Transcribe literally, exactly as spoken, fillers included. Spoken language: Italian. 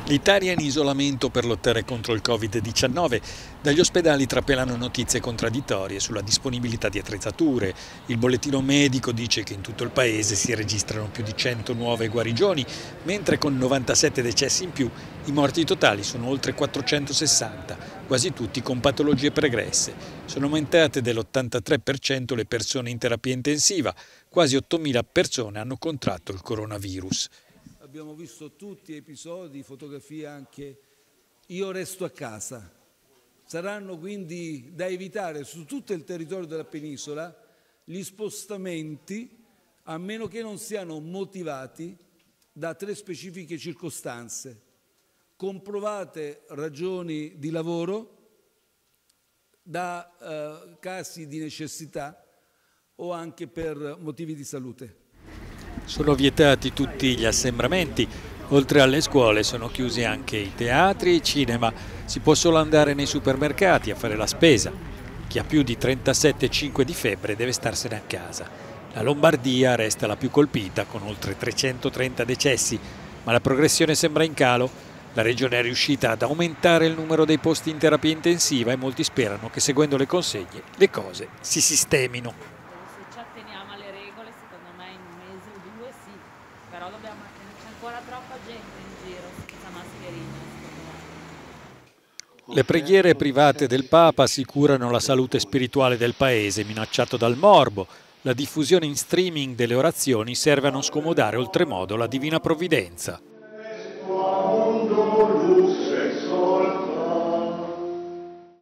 L'Italia in isolamento per lottare contro il Covid diciannove. Dagli ospedali trapelano notizie contraddittorie sulla disponibilità di attrezzature. Il bollettino medico dice che in tutto il paese si registrano più di cento nuove guarigioni, mentre con novantasette decessi in più i morti totali sono oltre quattrocentosessanta, quasi tutti con patologie pregresse. Sono aumentate dell'ottantatré per cento le persone in terapia intensiva, quasi ottomila persone hanno contratto il coronavirus. Abbiamo visto tutti episodi, fotografie anche. Io resto a casa. Saranno quindi da evitare su tutto il territorio della penisola gli spostamenti, a meno che non siano motivati da tre specifiche circostanze: comprovate ragioni di lavoro, da eh, casi di necessità o anche per motivi di salute. Sono vietati tutti gli assembramenti, oltre alle scuole sono chiusi anche i teatri e i cinema, si può solo andare nei supermercati a fare la spesa. Chi ha più di trentasette virgola cinque di febbre deve starsene a casa. La Lombardia resta la più colpita con oltre trecentotrenta decessi, ma la progressione sembra in calo. La regione è riuscita ad aumentare il numero dei posti in terapia intensiva e molti sperano che seguendo le consegne le cose si sistemino. Se ci atteniamo alle regole, secondo me in un mese o due sì, però dobbiamo, c'è ancora troppa gente in giro senza mascherine, secondo me. Le preghiere private del Papa assicurano la salute spirituale del paese minacciato dal morbo. La diffusione in streaming delle orazioni serve a non scomodare oltremodo la Divina Provvidenza.